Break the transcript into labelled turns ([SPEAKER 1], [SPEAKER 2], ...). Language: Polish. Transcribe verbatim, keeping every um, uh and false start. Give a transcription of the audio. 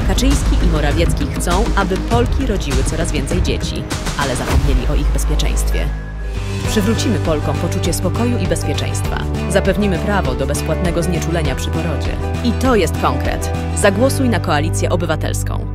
[SPEAKER 1] Kaczyński i Morawiecki chcą, aby Polki rodziły coraz więcej dzieci, ale zapomnieli o ich bezpieczeństwie. Przywrócimy Polkom poczucie spokoju i bezpieczeństwa. Zapewnimy prawo do bezpłatnego znieczulenia przy porodzie. I to jest konkret. Zagłosuj na Koalicję Obywatelską.